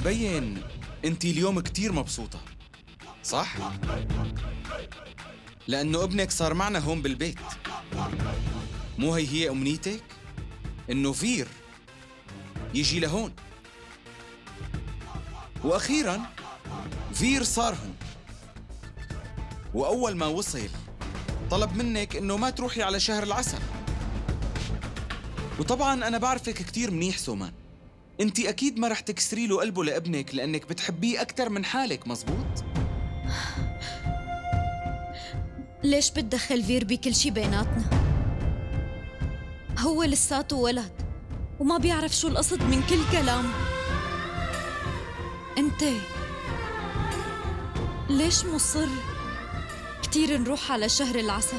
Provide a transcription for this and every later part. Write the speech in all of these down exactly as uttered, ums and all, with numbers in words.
مبين انتي اليوم كتير مبسوطة، صح؟ لأنه ابنك صار معنا هون بالبيت. مو هي هي أمنيتك؟ إنه فير يجي لهون. وأخيراً فير صار هون، وأول ما وصل طلب منك إنه ما تروحي على شهر العسل. وطبعاً أنا بعرفك كتير منيح سومان، انتي أكيد ما رح تكسري له قلبه لابنك لأنك بتحبيه أكتر من حالك، مزبوط؟ ليش بتدخل فير بكل شي بيناتنا؟ هو لساته ولد وما بيعرف شو القصد من كل كلامه. انت ليش مصر كتير نروح على شهر العسل؟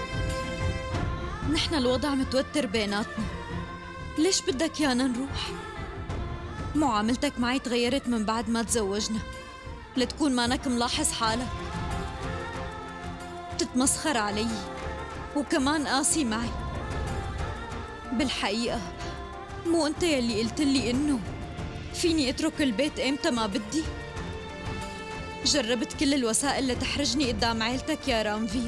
نحن الوضع متوتر بيناتنا، ليش بدك يانا نروح؟ معاملتك معي تغيرت من بعد ما تزوجنا، لتكون مانك ملاحظ حالك، بتتمسخر علي وكمان قاسي معي. بالحقيقة مو انت يلي قلت لي انه فيني اترك البيت ايمتى ما بدي؟ جربت كل الوسائل لتحرجني قدام عيلتك يا رامفير،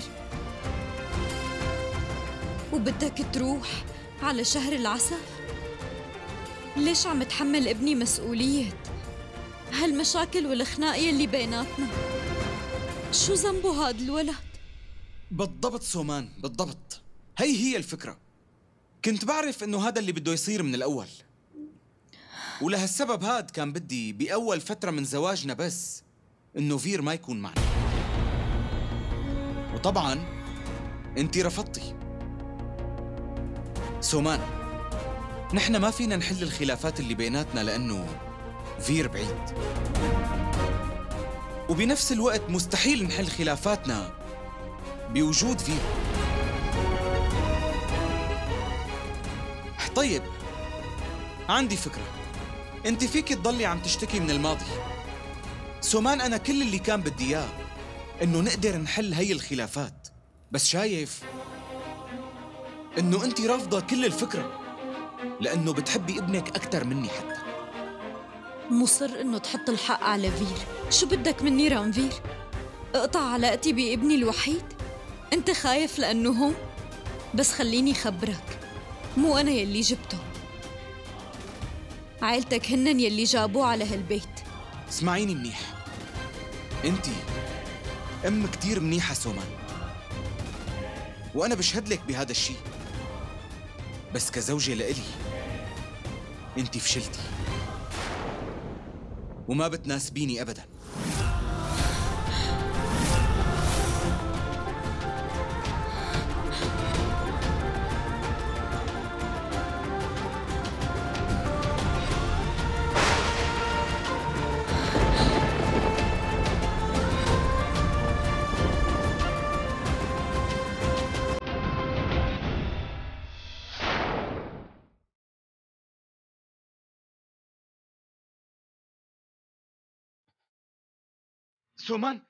وبدك تروح على شهر العسل؟ ليش عم تحمل ابني مسؤولية هالمشاكل والخناق يلي بيناتنا؟ شو ذنبه هاد الولد؟ بالضبط سومان، بالضبط. هي هي الفكرة. كنت بعرف إنه هذا اللي بده يصير من الأول، ولهالسبب هاد كان بدي بأول فترة من زواجنا بس إنه فير ما يكون معنا. وطبعاً أنتي رفضتي. سومان، نحن ما فينا نحل الخلافات اللي بيناتنا لأنه فير بعيد، وبنفس الوقت مستحيل نحل خلافاتنا بوجود فير. طيب، عندي فكرة. انت فيك تضلي عم تشتكي من الماضي. سومان، أنا كل اللي كان بدي إياه إنه نقدر نحل هي الخلافات، بس شايف إنه أنت رافضة كل الفكرة لأنه بتحبي ابنك أكتر مني حتى. مصر إنه تحط الحق على فير. شو بدك مني رامفير؟ اقطع علاقتي بابني الوحيد؟ أنت خايف لأنه هون؟ بس خليني خبرك، مو أنا يلي جبته، عيلتك هنن يلي جابوه على هالبيت. اسمعيني منيح، أنت أم كتير منيحة سومان، وأنا بشهد لك بهذا الشيء، بس كزوجة لإلي أنت فشلتي وما بتناسبيني أبداً. سومان،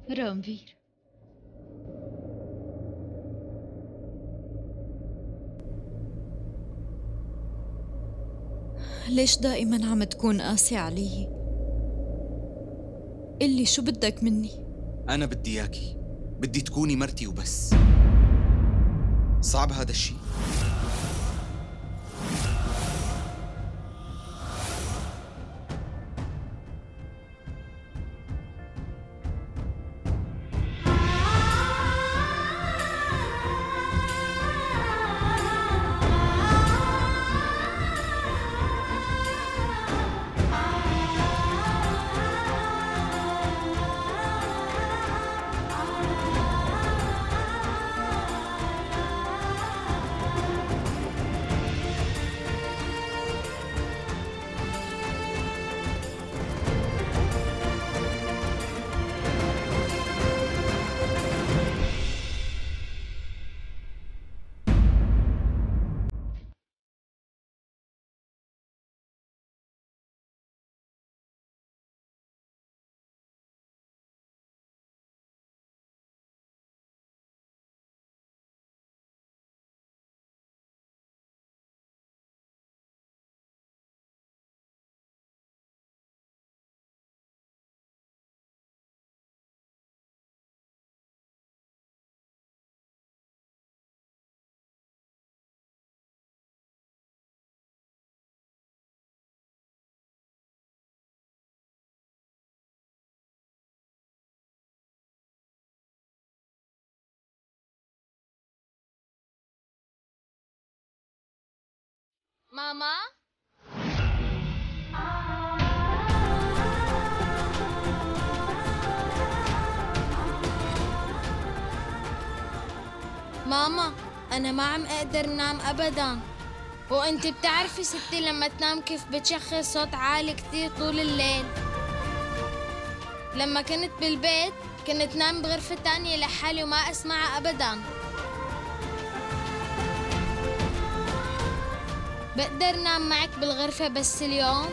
رانفير، ليش دائما عم تكون قاسي علي؟ قلي شو بدك مني؟ أنا بدي إياكي، بدي تكوني مرتي وبس. صعب هذا الشيء؟ ماما، ماما أنا ما عم أقدر نام أبداً. وأنت بتعرفي ستي لما تنام كيف بتشخر صوت عالي كتير طول الليل. لما كنت بالبيت كنت نام بغرفة تانية لحالي وما أسمعها أبداً. بقدر نام معك بالغرفة بس اليوم؟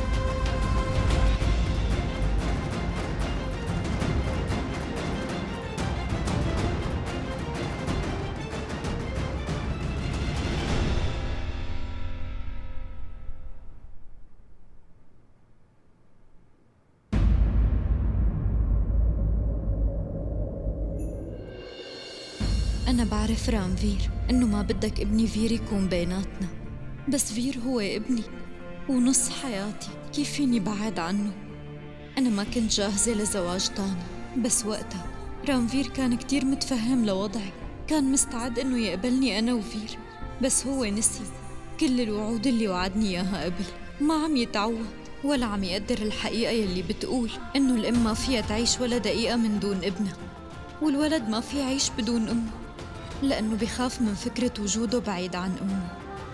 أنا بعرف رانفير إنه ما بدك ابني فير يكون بيناتنا، بس فير هو ابني ونص حياتي، كيف فيني بعد عنه؟ أنا ما كنت جاهزة لزواج تاني، بس وقتها رانفير كان كتير متفهم لوضعي، كان مستعد إنه يقبلني أنا وفير، بس هو نسي كل الوعود اللي وعدني إياها قبل، ما عم يتعود ولا عم يقدر الحقيقة يلي بتقول إنه الأم ما فيها تعيش ولا دقيقة من دون ابنها، والولد ما فيه يعيش بدون أمه، لأنه بخاف من فكرة وجوده بعيد عن أمه.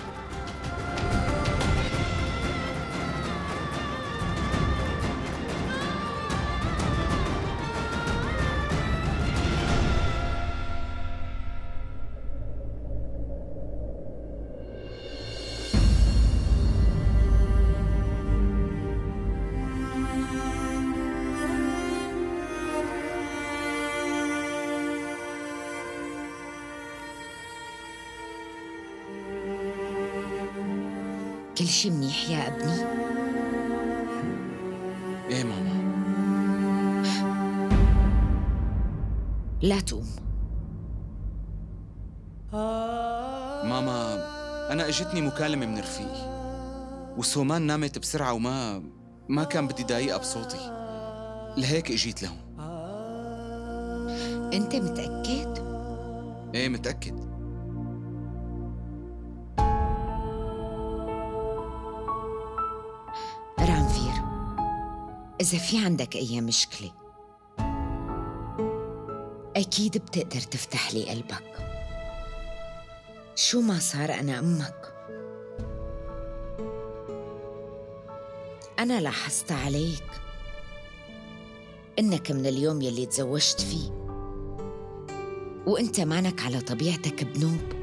كل شي منيح يا ابني؟ إيه ماما. لا تقوم. ماما، أنا إجتني مكالمة من رفيقي وسومان نامت بسرعة وما ما كان بدي ضايقها بصوتي، لهيك إجيت لهون. أنت متأكد؟ إيه متأكد. رانفير، إذا في عندك أي مشكلة أكيد بتقدر تفتح لي قلبك. شو ما صار أنا أمك. أنا لاحظت عليك إنك من اليوم يلي تزوجت فيه وإنت مانك على طبيعتك بنوب.